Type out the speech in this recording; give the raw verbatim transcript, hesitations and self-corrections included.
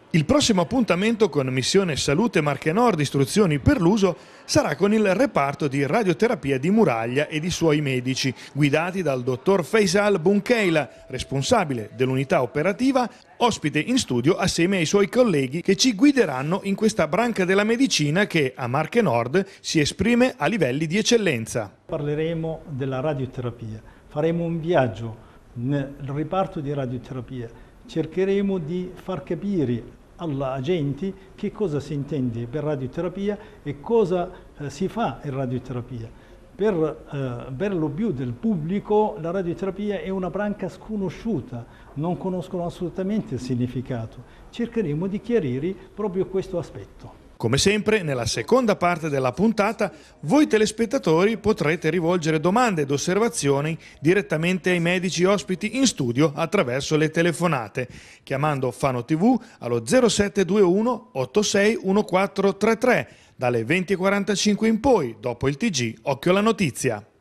Il prossimo appuntamento con Missione Salute Marche Nord Istruzioni per l'uso sarà con il reparto di radioterapia di Muraglia e i suoi medici, guidati dal dottor Faisal Bunkeila, responsabile dell'unità operativa, ospite in studio assieme ai suoi colleghi che ci guideranno in questa branca della medicina che a Marche Nord si esprime a livelli di eccellenza. Parleremo della radioterapia, faremo un viaggio nel reparto di radioterapia, cercheremo di far capire alla gente che cosa si intende per radioterapia e cosa eh, si fa in radioterapia. Per, eh, per lo più del pubblico la radioterapia è una branca sconosciuta, non conoscono assolutamente il significato. Cercheremo di chiarire proprio questo aspetto. Come sempre, nella seconda parte della puntata, voi telespettatori potrete rivolgere domande ed osservazioni direttamente ai medici ospiti in studio attraverso le telefonate, chiamando Fano tivù allo zero sette due uno otto sei uno quattro tre tre, dalle venti e quarantacinque in poi, dopo il T G Occhio alla Notizia.